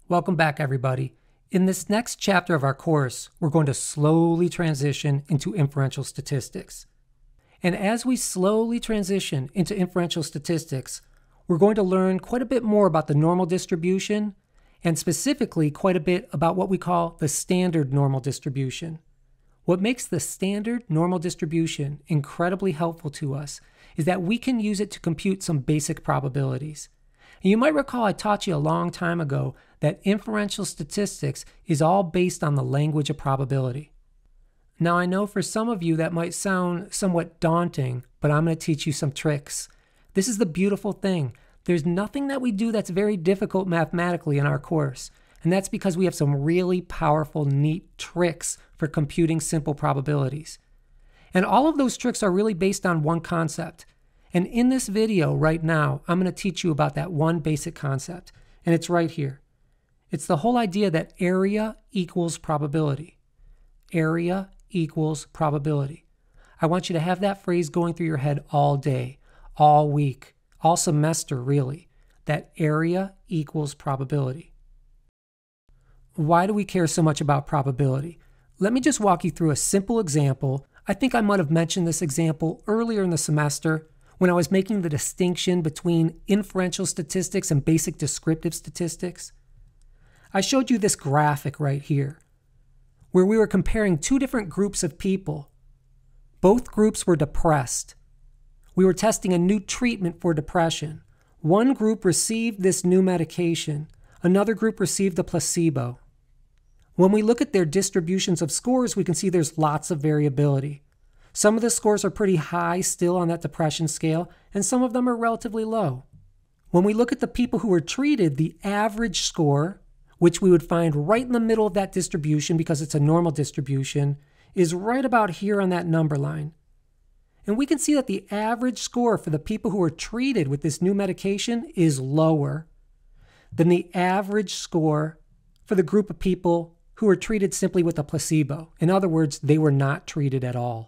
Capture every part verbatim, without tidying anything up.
Welcome back, everybody. In this next chapter of our course, we're going to slowly transition into inferential statistics. And as we slowly transition into inferential statistics, we're going to learn quite a bit more about the normal distribution, and specifically quite a bit about what we call the standard normal distribution. What makes the standard normal distribution incredibly helpful to us is that we can use it to compute some basic probabilities. And you might recall I taught you a long time ago that inferential statistics is all based on the language of probability. Now, I know for some of you that might sound somewhat daunting, but I'm going to teach you some tricks. This is the beautiful thing. There's nothing that we do that's very difficult mathematically in our course, and that's because we have some really powerful, neat tricks for computing simple probabilities. And all of those tricks are really based on one concept. And in this video right now, I'm going to teach you about that one basic concept, and it's right here. It's the whole idea that area equals probability. Area equals probability. I want you to have that phrase going through your head all day, all week, all semester really, that area equals probability. Why do we care so much about probability? Let me just walk you through a simple example. I think I might have mentioned this example earlier in the semester when I was making the distinction between inferential statistics and basic descriptive statistics. I showed you this graphic right here, where we were comparing two different groups of people. Both groups were depressed. We were testing a new treatment for depression. One group received this new medication. Another group received a placebo. When we look at their distributions of scores, we can see there's lots of variability. Some of the scores are pretty high still on that depression scale, and some of them are relatively low. When we look at the people who were treated, the average score, which we would find right in the middle of that distribution because it's a normal distribution, is right about here on that number line. And we can see that the average score for the people who were treated with this new medication is lower than the average score for the group of people who were treated simply with a placebo. In other words, they were not treated at all.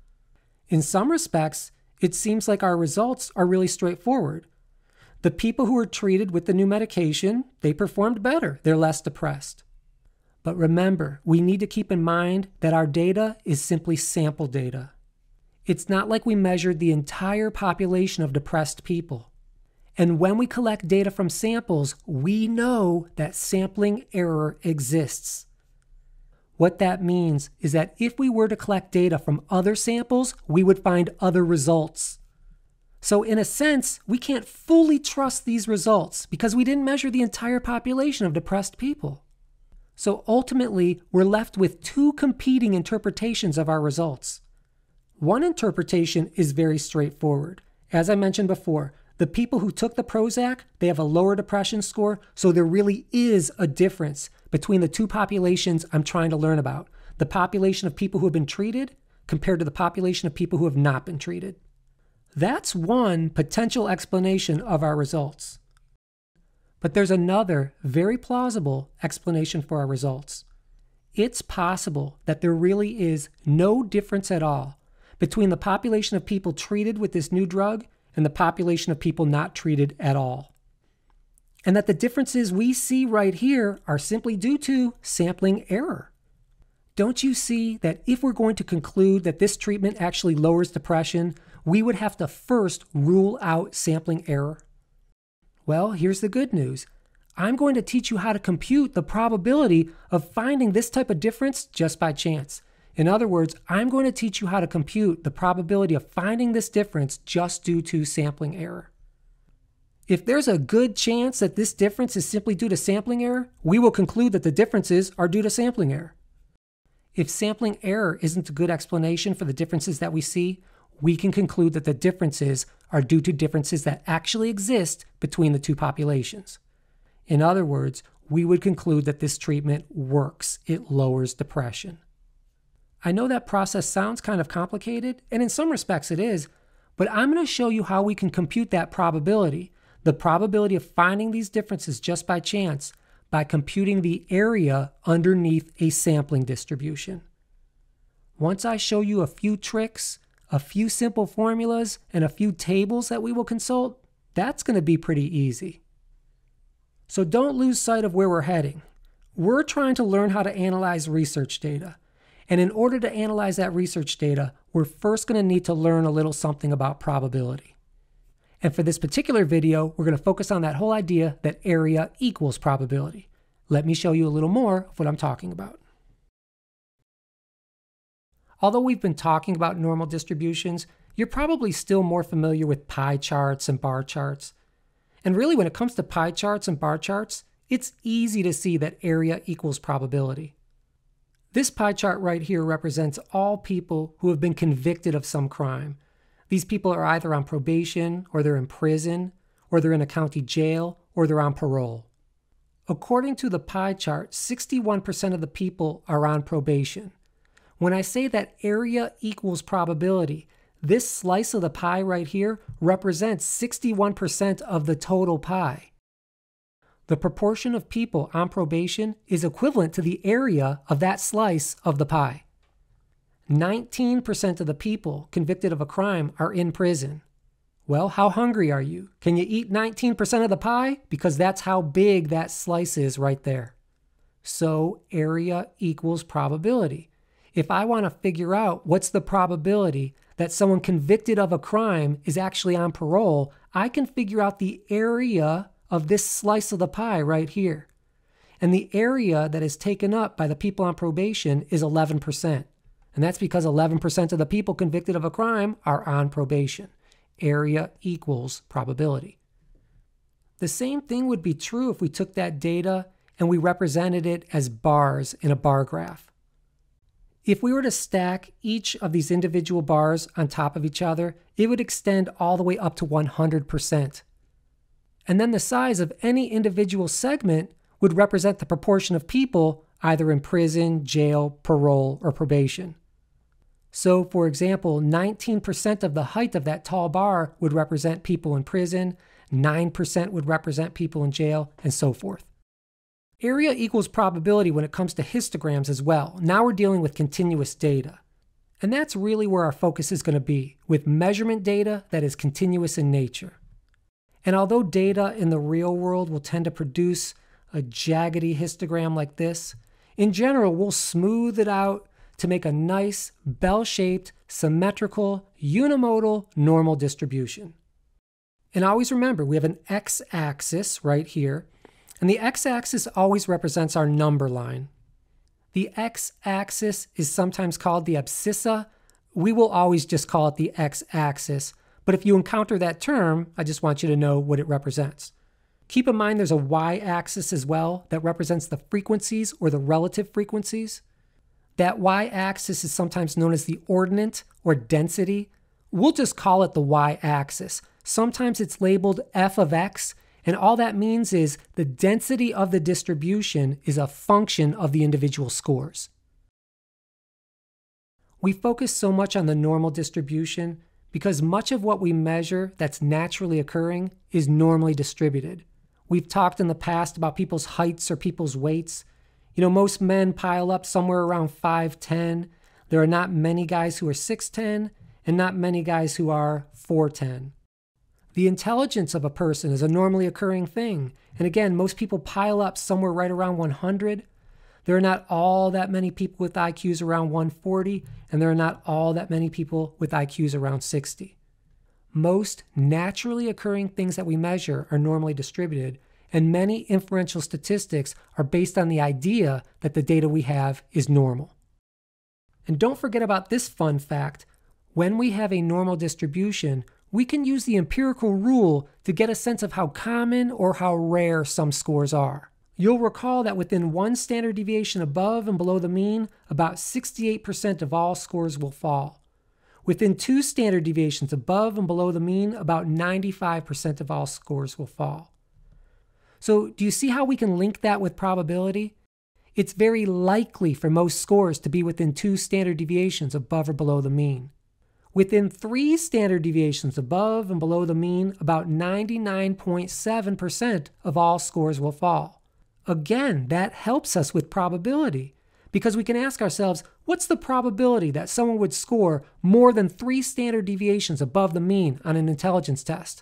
In some respects, it seems like our results are really straightforward. The people who were treated with the new medication, they performed better. They're less depressed. But remember, we need to keep in mind that our data is simply sample data. It's not like we measured the entire population of depressed people. And when we collect data from samples, we know that sampling error exists. What that means is that if we were to collect data from other samples, we would find other results. So in a sense, we can't fully trust these results because we didn't measure the entire population of depressed people. So ultimately, we're left with two competing interpretations of our results. One interpretation is very straightforward. As I mentioned before, the people who took the Prozac, they have a lower depression score, so there really is a difference between the two populations I'm trying to learn about. The population of people who have been treated compared to the population of people who have not been treated. That's one potential explanation of our results. But there's another very plausible explanation for our results. It's possible that there really is no difference at all between the population of people treated with this new drug and the population of people not treated at all. And that the differences we see right here are simply due to sampling error. Don't you see that if we're going to conclude that this treatment actually lowers depression, we would have to first rule out sampling error? Well, here's the good news. I'm going to teach you how to compute the probability of finding this type of difference just by chance. In other words, I'm going to teach you how to compute the probability of finding this difference just due to sampling error. If there's a good chance that this difference is simply due to sampling error, we will conclude that the differences are due to sampling error. If sampling error isn't a good explanation for the differences that we see, we can conclude that the differences are due to differences that actually exist between the two populations. In other words, we would conclude that this treatment works. It lowers depression. I know that process sounds kind of complicated, and in some respects it is, but I'm going to show you how we can compute that probability, the probability of finding these differences just by chance, by computing the area underneath a sampling distribution. Once I show you a few tricks, a few simple formulas, and a few tables that we will consult, that's going to be pretty easy. So don't lose sight of where we're heading. We're trying to learn how to analyze research data. And in order to analyze that research data, we're first going to need to learn a little something about probability. And for this particular video, we're going to focus on that whole idea that area equals probability. Let me show you a little more of what I'm talking about. Although we've been talking about normal distributions, you're probably still more familiar with pie charts and bar charts. And really, when it comes to pie charts and bar charts, it's easy to see that area equals probability. This pie chart right here represents all people who have been convicted of some crime. These people are either on probation, or they're in prison, or they're in a county jail, or they're on parole. According to the pie chart, sixty-one percent of the people are on probation. When I say that area equals probability, this slice of the pie right here represents sixty-one percent of the total pie. The proportion of people on probation is equivalent to the area of that slice of the pie. nineteen percent of the people convicted of a crime are in prison. Well, how hungry are you? Can you eat nineteen percent of the pie? Because that's how big that slice is right there. So area equals probability. If I want to figure out what's the probability that someone convicted of a crime is actually on parole, I can figure out the area of this slice of the pie right here. And the area that is taken up by the people on probation is eleven percent. And that's because eleven percent of the people convicted of a crime are on probation. Area equals probability. The same thing would be true if we took that data and we represented it as bars in a bar graph. If we were to stack each of these individual bars on top of each other, it would extend all the way up to one hundred percent. And then the size of any individual segment would represent the proportion of people either in prison, jail, parole, or probation. So, for example, nineteen percent of the height of that tall bar would represent people in prison, nine percent would represent people in jail, and so forth. Area equals probability when it comes to histograms as well. Now we're dealing with continuous data. And that's really where our focus is going to be, with measurement data that is continuous in nature. And although data in the real world will tend to produce a jaggedy histogram like this, in general, we'll smooth it out to make a nice, bell-shaped, symmetrical, unimodal, normal distribution. And always remember, we have an x-axis right here, and the x-axis always represents our number line. The x-axis is sometimes called the abscissa. We will always just call it the x-axis, but if you encounter that term, I just want you to know what it represents. Keep in mind there's a y-axis as well that represents the frequencies or the relative frequencies. That y-axis is sometimes known as the ordinate or density. We'll just call it the y-axis. Sometimes it's labeled f of x, and all that means is the density of the distribution is a function of the individual scores. We focus so much on the normal distribution because much of what we measure that's naturally occurring is normally distributed. We've talked in the past about people's heights or people's weights. You know, most men pile up somewhere around five ten. There are not many guys who are six ten and not many guys who are four ten. The intelligence of a person is a normally occurring thing. And again, most people pile up somewhere right around one hundred. There are not all that many people with I Qs around one forty, and there are not all that many people with I Qs around sixty. Most naturally occurring things that we measure are normally distributed, and many inferential statistics are based on the idea that the data we have is normal. And don't forget about this fun fact. When we have a normal distribution, we can use the empirical rule to get a sense of how common or how rare some scores are. You'll recall that within one standard deviation above and below the mean, about sixty-eight percent of all scores will fall. Within two standard deviations above and below the mean, about ninety-five percent of all scores will fall. So do you see how we can link that with probability? It's very likely for most scores to be within two standard deviations above or below the mean. Within three standard deviations above and below the mean, about ninety-nine point seven percent of all scores will fall. Again, that helps us with probability because we can ask ourselves, what's the probability that someone would score more than three standard deviations above the mean on an intelligence test?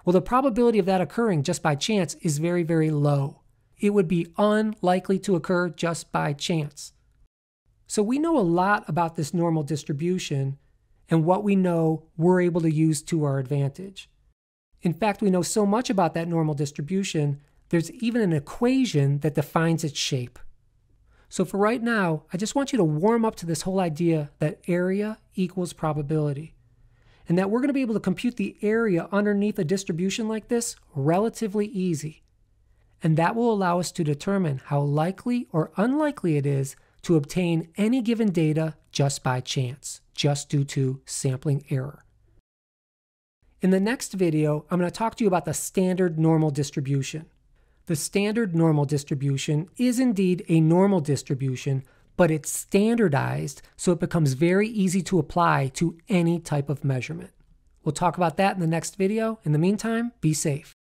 Well, the probability of that occurring just by chance is very, very low. It would be unlikely to occur just by chance. So we know a lot about this normal distribution, and what we know we're able to use to our advantage. In fact, we know so much about that normal distribution, there's even an equation that defines its shape. So for right now, I just want you to warm up to this whole idea that area equals probability, and that we're going to be able to compute the area underneath a distribution like this relatively easy. And that will allow us to determine how likely or unlikely it is to obtain any given data just by chance, just due to sampling error. In the next video, I'm going to talk to you about the standard normal distribution. The standard normal distribution is indeed a normal distribution, but it's standardized so it becomes very easy to apply to any type of measurement. We'll talk about that in the next video. In the meantime, be safe.